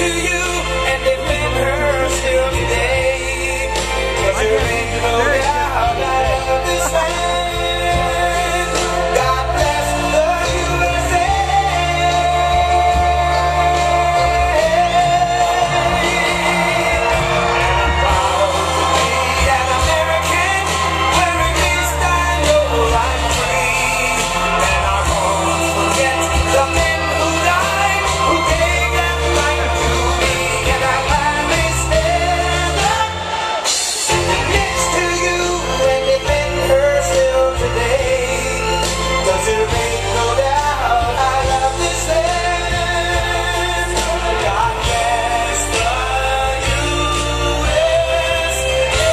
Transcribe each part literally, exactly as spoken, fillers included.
to you and defend her still today. 'Cause there ain't no doubt I love this land. God bless the U S A. I'm proud to be an American. Where at least I know I'm free. And I won't forget the men who died, who gave that right to me. And I gladly stand up next to you and defend her still today. 'Cause there ain't no doubt I love this land. God bless the U S A.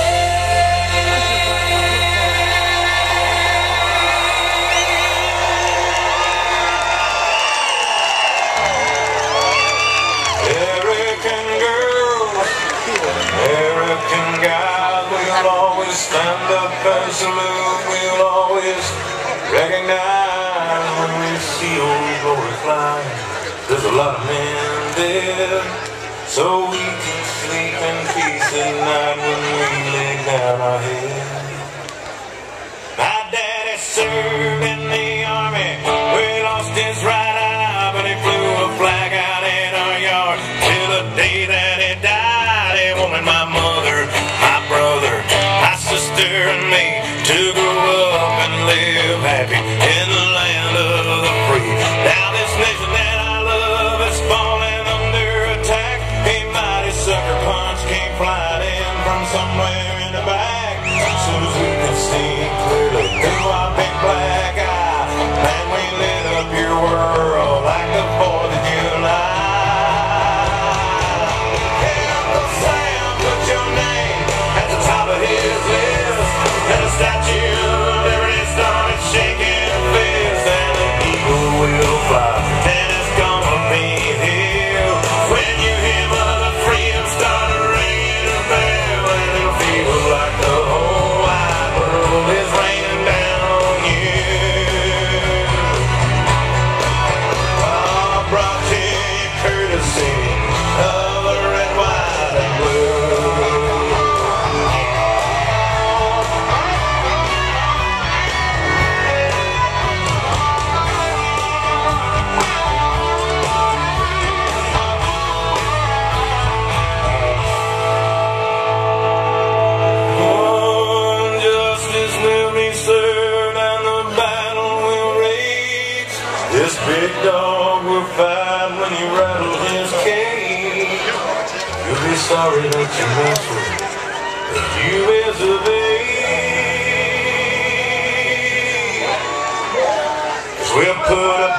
American girl, American guy, we'll always stand up and salute. We'll always recognize when we see old glory flying. There's a lot of men dead, so we can sleep in peace at night when we lay down our head. My daddy served in the army. We lost his right eye, but he flew a flag out in our yard. Till the day that he died, he wanted my mother, my brother, my sister, and me to grow up and live happy in the land of the free. Now this nation that I love is falling under attack. A mighty sucker punch came flying in from somewhere in the back. As soon as we could see clearly through our big black eye, man, we lit up your world like the fourth of July. Hey, Uncle Sam, put your name at the top of his list. And a statue of liberty started shaking her fist. And the eagle will fly, and it's gonna be here when you hear Mother Freedom start ringing her bell. And it'll feel like the whole wide world is raining down on you. Oh, brought to you courtesy of the red, white, and blue. Oh, justice will be served and the battle will rage. This big dog will fight when you rattle his cage. You'll be sorry that you mess with him, but you is a babe. 'Cause we'll put a